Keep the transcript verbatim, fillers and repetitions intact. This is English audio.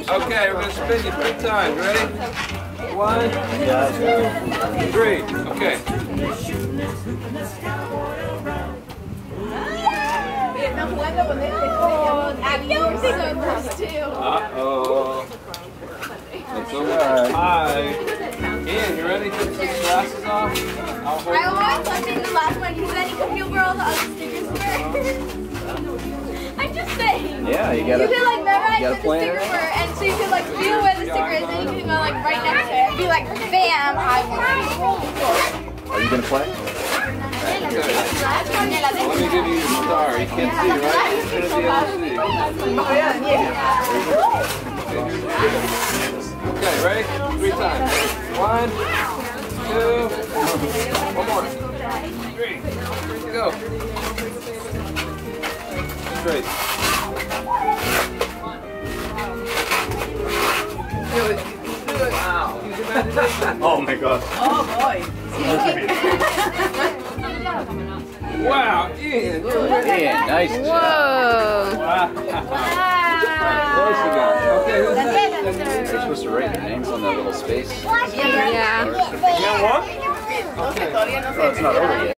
Okay, we're going to spin you three times. Ready? One, two, three. Okay. Uh-oh. It's alright. Hi. Ian, you ready to take the glasses off? I'll hold I always loved in the last one because then you could feel where all the other stickers were. I'm just saying. Yeah, you gotta. You could like memorize you where the stickers were, and so you could like feel where the sticker is, and you could go like right next to it and be like, bam, I won. Are you gonna play? Let me give you the star. You can't see, right? It's going to be able to see. Okay, ready? Three times. One, two, one more. Three. Go. Straight. Do it. Do it. Wow. Use your imagination. Oh my god. Oh boy. Wow, Ian. Ian, nice job. Whoa. Wow. Close again. Okay, who's next? You're supposed to write your names on that little space. Yeah. You want one? No sé, todavía no sé. Oh, it's not over yet.